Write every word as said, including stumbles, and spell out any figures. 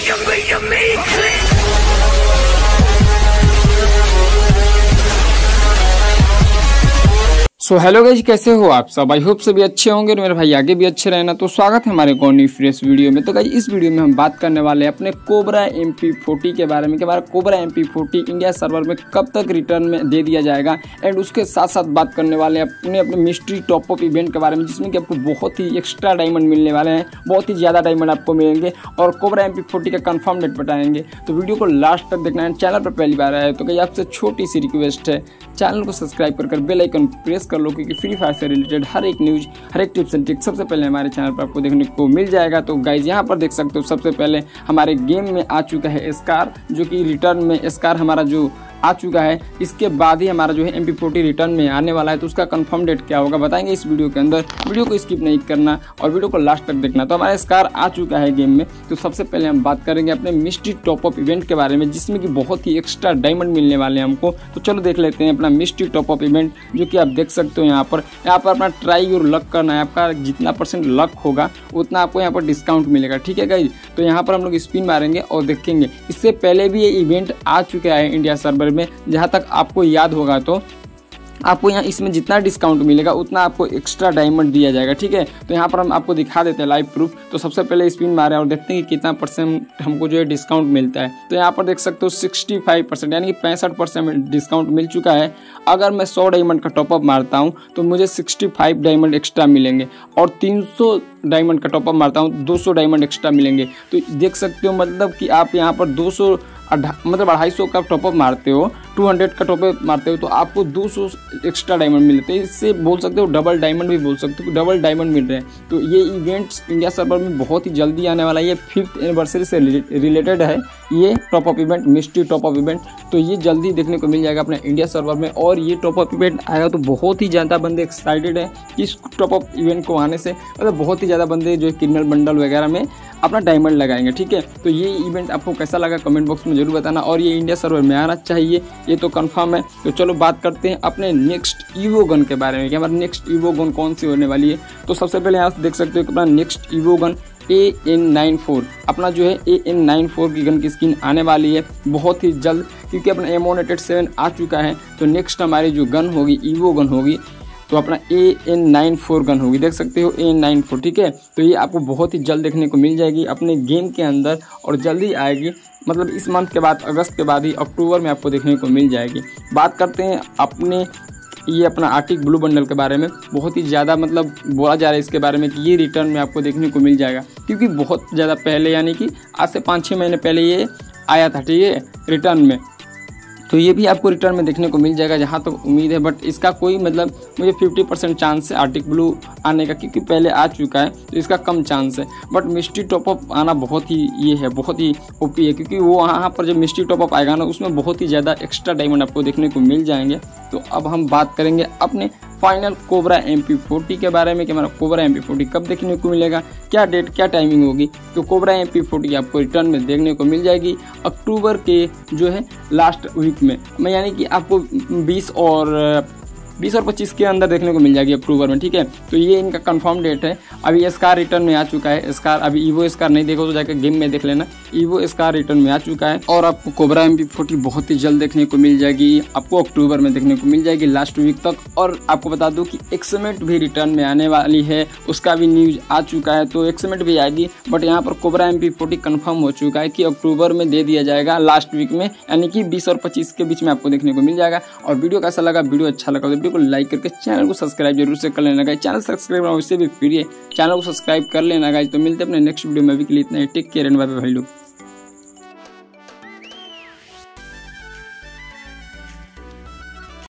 So hello guys, कैसे हो आप सब? आई होप सभी अच्छे होंगे और मेरे भाई आगे भी अच्छे रहना। तो स्वागत है हमारे कौनी फ्रेश वीडियो में। तो गाइस इस वीडियो में हम बात करने वाले हैं अपने कोबरा एम पी फोर्टी के बारे में कि हमारा Cobra M P forty India server में कब तक रिटर्न में दे दिया जाएगा। एंड उसके साथ साथ बात करने वाले हैं अपने अपने मिस्ट्री टॉप अप इवेंट के बारे में, जिसमें कि आपको बहुत ही एक्स्ट्रा डायमंड मिलने वाले हैं, बहुत ही ज़्यादा डायमंड आपको मिलेंगे और कोबरा एम पी फोर्टी का कन्फर्म डेट बताएंगे। तो वीडियो को लास्ट तक देखना है। चैनल पर पहली बार आया है तो गाइस आपसे छोटी सी रिक्वेस्ट है, चैनल को सब्सक्राइब कर बेल आइकन प्रेस कर लो, क्योंकि फ्री फायर से रिलेटेड हर एक न्यूज, हर एक टिप्स एंड ट्रिक्स सबसे पहले हमारे चैनल पर आपको देखने को मिल जाएगा। तो गाइज यहाँ पर देख सकते हो, सबसे पहले हमारे गेम में आ चुका है स्कार, जो कि रिटर्न में स्कार हमारा जो आ चुका है। इसके बाद ही हमारा जो है एम पी फोर्टी रिटर्न में आने वाला है। तो उसका कंफर्म डेट क्या होगा बताएंगे इस वीडियो के अंदर। वीडियो को स्किप नहीं करना और वीडियो को लास्ट तक देखना। तो हमारा स्कार आ चुका है गेम में। तो सबसे पहले हम बात करेंगे अपने मिस्ट्री टॉप अप इवेंट के बारे में, जिसमें कि बहुत ही एक्स्ट्रा डायमंड मिलने वाले हैं हमको। तो चलो देख लेते हैं अपना मिस्ट्री टॉप अप इवेंट, जो कि आप देख सकते हो यहाँ पर। यहाँ पर अपना ट्राई और लक करना है। आपका जितना परसेंट लक होगा उतना आपको यहाँ पर डिस्काउंट मिलेगा, ठीक है गाइज। तो यहाँ पर हम लोग स्पिन मारेंगे और देखेंगे। इससे पहले भी ये इवेंट आ चुका है इंडिया सर्वर में, जहाँ तक आपको याद होगा। तो आपको यहाँ इसमें जितना डिस्काउंट मिलेगा उतना आपको एक्स्ट्रा डायमंड दिया जाएगा, ठीक है। तो यहाँ पर हम आपको दिखा देते हैं लाइव प्रूफ। तो सबसे पहले स्पिन मारे और देखते हैं कि कितना परसेंट हमको जो है डिस्काउंट मिलता है। तो यहाँ पर देख सकते हो सिक्सटी फाइव परसेंट यानी कि पैंसठ परसेंट डिस्काउंट मिल चुका है। अगर मैं सौ डायमंड का टॉपअप मारता हूँ तो मुझे सिक्सटी फाइव डायमंड एक्स्ट्रा मिलेंगे, और तीन सौ डायमंड का टॉपअप मारता हूँ दो सौ डायमंड एक्स्ट्रा मिलेंगे। तो देख सकते हो मतलब कि आप यहाँ पर दो सौ मतलब अढ़ाई सौ का टॉपअप मारते हो, टू हंड्रेड का टॉपअप मारते हो तो आपको दो सौ एक्स्ट्रा डायमंड मिलते हैं। इससे बोल सकते हो डबल डायमंड भी बोल सकते हो, डबल डायमंड मिल रहे हैं। तो ये इवेंट्स इंडिया सर्वर में बहुत ही जल्दी आने वाला है। ये फिफ्थ एनिवर्सरी से रिलेटेड है ये top up event, mystery top up event. तो ये जल्दी देखने को मिल जाएगा अपने इंडिया सर्वर में। और ये टॉप अप इवेंट आएगा तो बहुत ही ज़्यादा बंदे एक्साइटेड हैं कि इस टॉप अप इवेंट को आने से, मतलब बहुत ही ज़्यादा बंदे जो क्रिमिनल बंडल वगैरह में अपना डायमंड लगाएंगे, ठीक है। तो ये इवेंट आपको कैसा लगा कमेंट बॉक्स में जरूर बताना। और ये इंडिया सर्वर में आना चाहिए, ये तो कंफर्म है। तो चलो बात करते हैं अपने नेक्स्ट ईवो गन के बारे में कि हमारी नेक्स्ट ईवो गन कौन सी होने वाली है। तो सबसे पहले यहाँ देख सकते हो कि अपना next evo gun A N nine four अपना जो है ए एन नाइन फोर की गन की स्किन आने वाली है बहुत ही जल्द, क्योंकि अपना एम वन एट सेवन आ चुका है। तो नेक्स्ट हमारी जो गन होगी ईवो गन होगी तो अपना A N nine four gun होगी, देख सकते हो ए एन नाइन फोर, ठीक है। तो ये आपको बहुत ही जल्द देखने को मिल जाएगी अपने गेम के अंदर और जल्दी आएगी, मतलब इस मंथ के बाद, अगस्त के बाद ही अक्टूबर में आपको देखने को मिल जाएगी। बात करते हैं अपने ये अपना आर्टिक ब्लू बंडल के बारे में। बहुत ही ज़्यादा मतलब बोला जा रहा है इसके बारे में कि ये रिटर्न में आपको देखने को मिल जाएगा, क्योंकि बहुत ज़्यादा पहले यानी कि आज से पाँच छः महीने पहले ये आया था, ठीक है, रिटर्न में। तो ये भी आपको रिटर्न में देखने को मिल जाएगा जहाँ तक तो उम्मीद है। बट इसका कोई मतलब मुझे फिफ्टी परसेंट चांस है आर्टिक ब्लू आने का, क्योंकि पहले आ चुका है तो इसका कम चांस है। बट मिस्ट्री टॉपअप आना बहुत ही ये है, बहुत ही ओपी है, क्योंकि वो वहाँ पर जब मिस्ट्री टॉपअप आएगा ना उसमें बहुत ही ज़्यादा एक्स्ट्रा डायमंड आपको देखने को मिल जाएंगे। तो अब हम बात करेंगे अपने final Cobra M P forty के बारे में कि हमारा कोबरा एम पी फोर्टी कब देखने को मिलेगा, क्या डेट, क्या टाइमिंग होगी। तो कोबरा एम पी फोर्टी आपको रिटर्न में देखने को मिल जाएगी अक्टूबर के जो है लास्ट वीक में, मैं यानी कि आपको बीस और बीस और पच्चीस के अंदर देखने को मिल जाएगी अक्टूबर में, ठीक है। तो ये इनका कंफर्म डेट है। अभी स्कार रिटर्न में आ चुका है। स्कार अभी ईवो स्कार नहीं देखो तो जाकर गेम में देख लेना, ईवो स्कार रिटर्न में आ चुका है। और आपको कोबरा एम पी फोर्टी बहुत ही जल्द देखने को मिल जाएगी, आपको अक्टूबर में देखने को मिल जाएगी लास्ट वीक तक। और आपको बता दूं कि एक्समेट भी रिटर्न में आने वाली है, उसका भी न्यूज आ चुका है। तो एक्समेट भी आएगी, बट यहाँ पर Cobra M P forty confirm हो चुका है कि अक्टूबर में दे दिया जाएगा लास्ट वीक में, यानी कि बीस और पच्चीस के बीच में आपको देखने को मिल जाएगा। और वीडियो कैसा लगा, वीडियो अच्छा लगा तो वीडियो को लाइक करके चैनल को सब्सक्राइब जरूर से कर लेना गाइस। चैनल सब्सक्राइब करना उससे भी फ्री है, चैनल को सब्सक्राइब कर लेना गाइस। तो मिलते हैं अपने नेक्स्ट वीडियो में, अभी के लिए इतना ही। Take care and bye bye भाई लोग।